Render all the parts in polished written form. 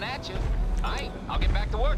at you. Aight, I'll get back to work.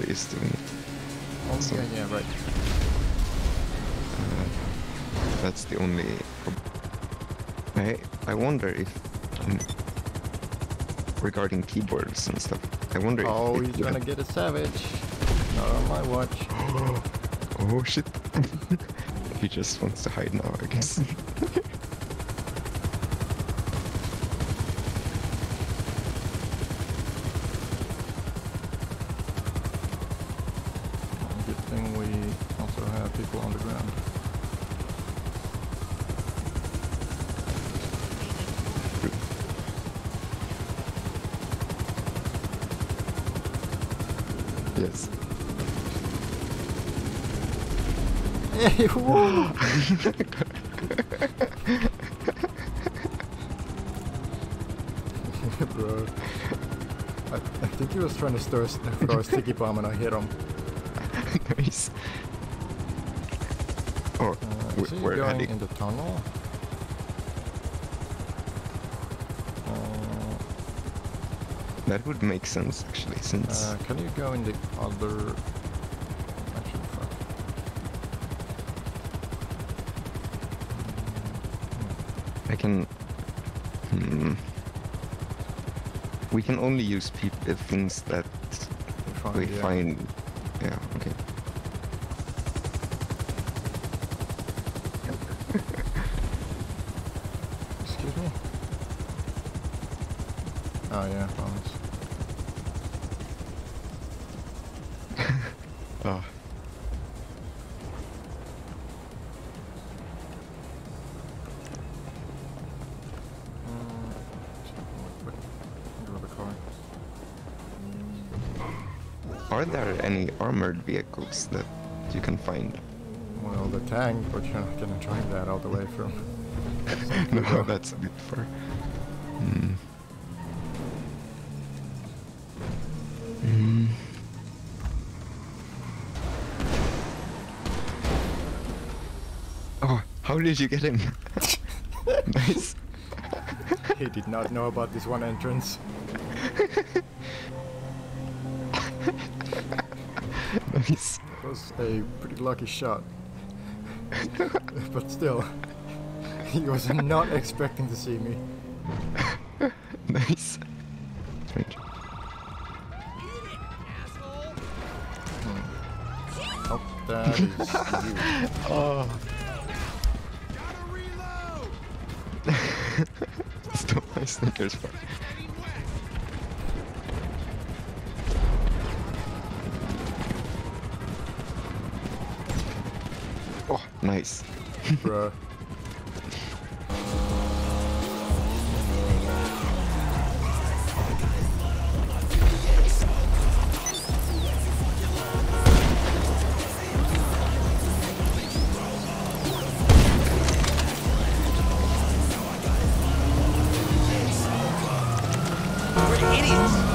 actually is doing it. Oh, So, yeah, right. that's the only problem. I wonder if, regarding keyboards and stuff, I wonder Oh, if he's trying to get a savage. Not on my watch. Oh shit. He just wants to hide now, I guess. Good thing we also have people on the ground. Yes. Hey, whoa! Bro. I think he was trying to throw a sticky bomb and I hit him. Nice. Oh, Is he we're going heading. in the tunnel? That would make sense, actually, since... Can you go in the other... Actually, fuck. I can... We can only use things that we find... Yeah, okay. Excuse me? Oh yeah, promise. Oh. Grab a car. Are there any armored vehicles that you can find? Well, the tank, but you're not gonna drive that all the way from... No, that's a bit far. Oh, how did you get him? Nice. He did not know about this one entrance. Nice. It was a pretty lucky shot. But still, he was not expecting to see me. Nice. Strange. Oh, that is you. Oh. Stop my sneakers for. Oh, nice. Bruh. We're idiots.